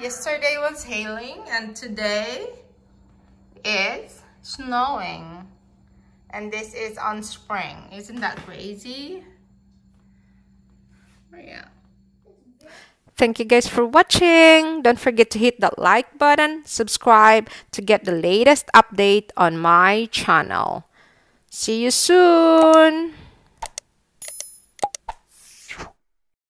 Yesterday was hailing and today is snowing. And this is on spring. Isn't that crazy? Yeah. Thank you guys for watching. Don't forget to hit that like button, subscribe to get the latest update on my channel. See you soon.